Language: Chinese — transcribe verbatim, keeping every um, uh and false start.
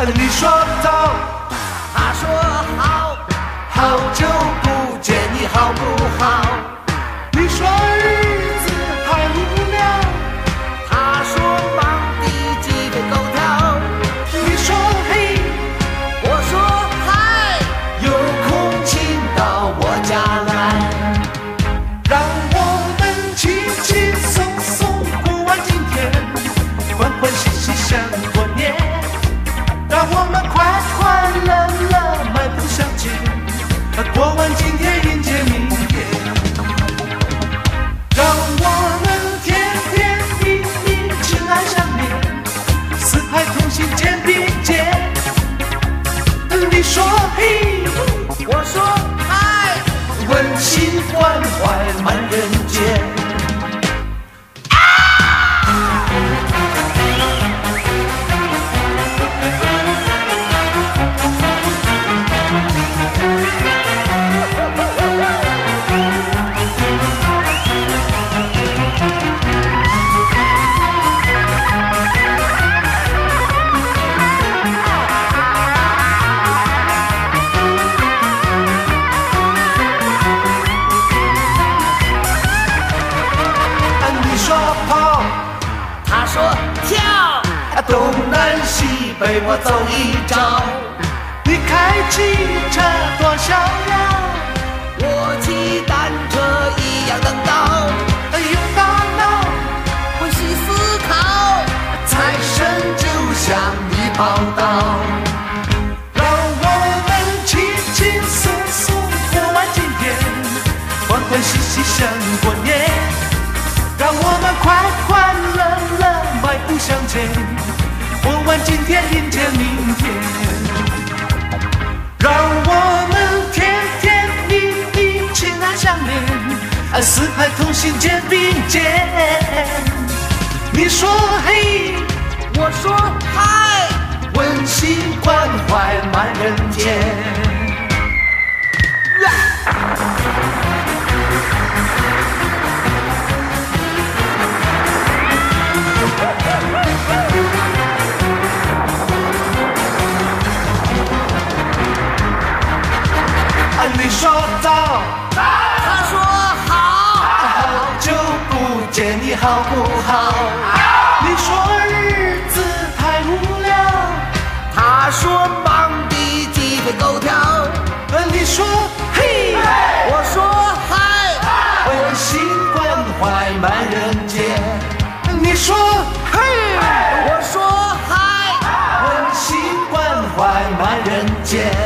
你说走， 他说好， 好久不见，你好不好？你说日子太无聊， 他说忙得鸡飞狗跳。 你说嘿， 我说嗨， 有空请到我家来，让我们轻轻松松过完今天，欢欢喜喜像过年，让我们快快乐乐迈步向前，过完今天迎接明天，让我们天天地地情爱相连，四海同心肩并肩。你说嘿， 我说嗨， 温馨关怀满人间。 他说跳， 东南西北我走一遭，你开汽车多逍遥， 我骑单车一样能到， 用大脑会细思考， 财神就向你报道，让我们轻轻松松过完今天，欢欢喜喜像过年，让我们快快乐乐迈步向前，过完今天迎接明天，让我们天天地地情爱相连，四海同心肩并肩。你说嘿， 我说嗨， 温馨关怀满人间。你说走， 他说好， 好久不见，你好不好？你说日子太无聊， 他说忙得鸡飞狗跳。 你说嘿， 我说嗨， 温馨关怀满人间。你说嘿， 我说嗨， 温馨关怀满人间。